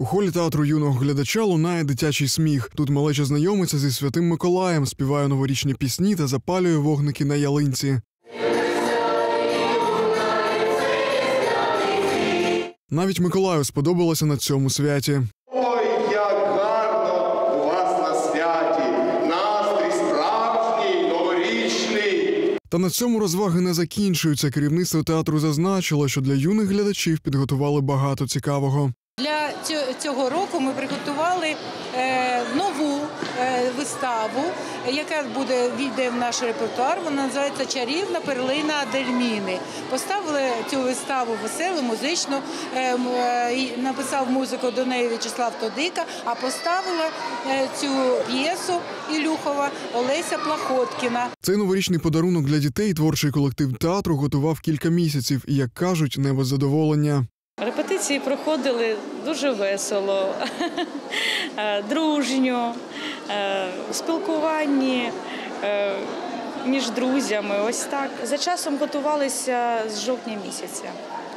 У холі театру юного глядача лунає дитячий сміх. Тут малеча знайомиться зі Святим Миколаєм, співає новорічні пісні та запалює вогники на ялинці. Навіть Миколаю сподобалося на цьому святі. Ой, як гарно у вас на святі! Настрій справжній, новорічний! Та на цьому розваги не закінчуються. Керівництво театру зазначило, що для юних глядачів підготували багато цікавого. Для цього року ми приготували нову виставу, яка війде в наш репертуар. Вона називається «Чарівна перлина Адельміни». Поставили цю виставу веселу, музичну, написав музику до неї В'ячеслав Тодика, а поставила цю п'єсу Ілюхова Олеся Плахоткіна. Цей новорічний подарунок для дітей творчий колектив театру готував кілька місяців і, як кажуть, не без задоволення. Репетиції проходили дуже весело, дружньо, у спілкуванні між друзями, ось так. За часом готувалися з жовтня місяця.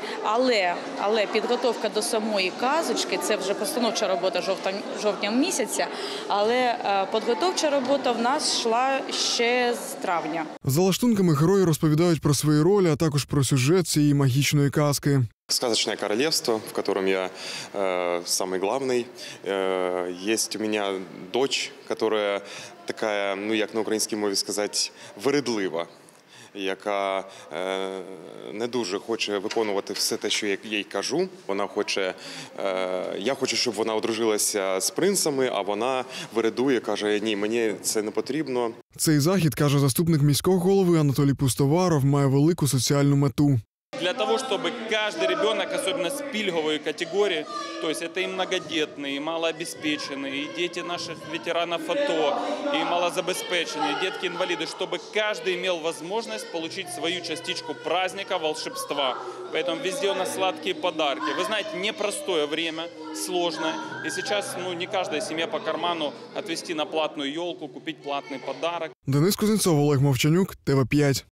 Але підготовка до самої казочки – це вже постановча робота жовтня місяця, але підготовча робота в нас йшла ще з травня. За лаштунками герої розповідають про свої ролі, а також про сюжет цієї магічної казки. «Сказочное королевство», в котором я самый главный. Есть у меня дочь, которая такая, ну як на українській мові сказати, вередлива, яка не дуже хоче виконувати все те, що я їй кажу. Вона хоче, я хочу, щоб вона одружилася з принцами, а вона вередує, каже, ні, мені це не потрібно. Цей захід, каже заступник міського голови Анатолій Пустоваров, має велику соціальну мету. Для того, чтобы каждый ребенок, особенно с пільговой категории, то есть это и многодетные, и малообеспеченные, и дети наших ветеранов АТО, и малозабеспеченные, детки-инвалиды, чтобы каждый имел возможность получить свою частичку праздника, волшебства. Поэтому везде у нас сладкие подарки. Вы знаете, непростое время, сложное, и сейчас не каждая семья по карману отвезти на платную елку, купить платный подарок. Денис Кузнецов, Олег Мовчанюк, ТВ5.